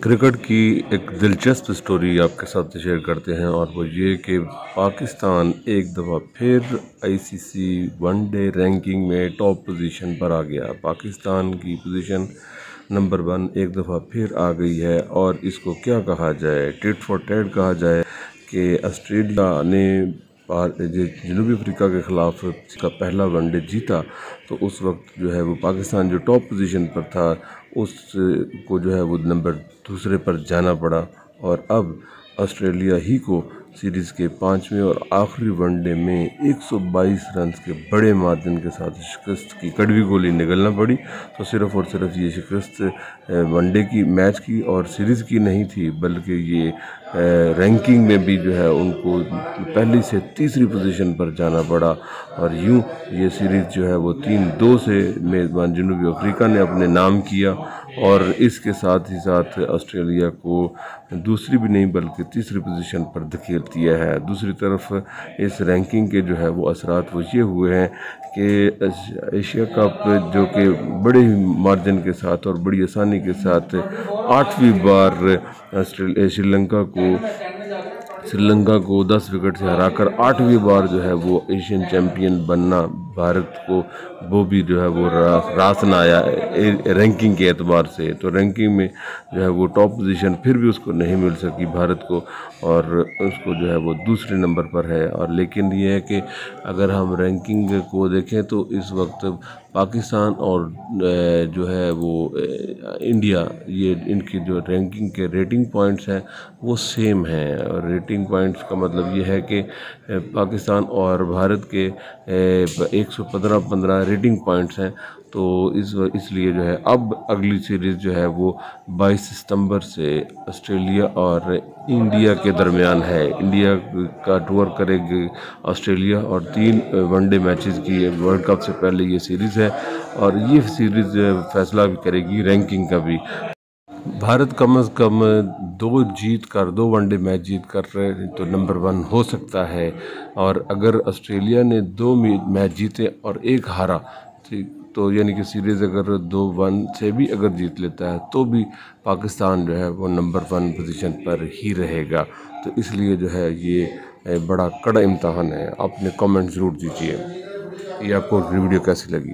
Cricket की एक दिलचस्प स्टोरी आपके साथ शेयर करते हैं और वो ये कि पाकिस्तान एक दफ़ा फिर आईसीसी वनडे रैंकिंग में टॉप पोजीशन पर आ गया। पाकिस्तान की पोजीशन नंबर 1 एक दफ़ा फिर आ गई है और इसको क्या कहा जाए, टिट फॉर टैट कहा जाए कि ऑस्ट्रेलिया ने जनूबी अफ्रीका के ख़िलाफ़ का पहला वनडे जीता तो उस वक्त जो है वो पाकिस्तान जो टॉप पोजीशन पर था उसको जो है वो नंबर दूसरे पर जाना पड़ा और अब ऑस्ट्रेलिया ही को सीरीज़ के 5वें और आखिरी वनडे में 122 रन के बड़े मार्जिन के साथ शिकस्त की कड़वी गोली निगलना पड़ी। तो सिर्फ़ और सिर्फ ये शिकस्त वनडे की मैच की और सीरीज़ की नहीं थी, बल्कि ये रैंकिंग में भी जो है उनको पहली से तीसरी पोजीशन पर जाना पड़ा और यूं ये सीरीज़ जो है वो 3-2 से मेज़बान जनूबी अफ्रीका ने अपने नाम किया और इसके साथ ही साथ ऑस्ट्रेलिया को दूसरी भी नहीं बल्कि तीसरी पोजीशन पर धकेल दिया है। दूसरी तरफ इस रैंकिंग के जो है वो असरात वो ये हुए हैं कि एशिया कप जो कि बड़े ही मार्जिन के साथ और बड़ी आसानी के साथ 8वीं बार श्रीलंका को 10 विकेट से हराकर 8वीं बार जो है वो एशियन चैम्पियन बनना भारत को वो भी जो है वो रासन आया रैंकिंग के एतबार से। तो रैंकिंग में जो है वो टॉप पोजीशन फिर भी उसको नहीं मिल सकी भारत को और उसको जो है वो दूसरे नंबर पर है। और लेकिन ये है कि अगर हम रैंकिंग को देखें तो इस वक्त पाकिस्तान और जो है वो इंडिया, ये इनकी जो रैंकिंग के रेटिंग पॉइंट्स हैं वो सेम हैं। और रेटिंग पॉइंट्स का मतलब ये है कि पाकिस्तान और भारत के 115 रेटिंग पॉइंट्स हैं। तो इसलिए जो है अब अगली सीरीज़ जो है वो 22 सितंबर से ऑस्ट्रेलिया और इंडिया के दरमियान है। इंडिया का टूर करेगी ऑस्ट्रेलिया और 3 वनडे मैचेस की वर्ल्ड कप से पहले ये सीरीज़ है और ये सीरीज़ फैसला भी करेगी रैंकिंग का भी। भारत कम से कम 2 वनडे मैच जीत कर तो नंबर 1 हो सकता है और अगर ऑस्ट्रेलिया ने 2 मैच जीते और 1 हारा तो यानी कि सीरीज़ अगर 2-1 से भी अगर जीत लेता है तो भी पाकिस्तान जो है वो नंबर 1 पोजीशन पर ही रहेगा। तो इसलिए जो है ये बड़ा कड़ा इम्तहान है। आपने कमेंट ज़रूर दीजिए। ये आपको वीडियो कैसी लगी।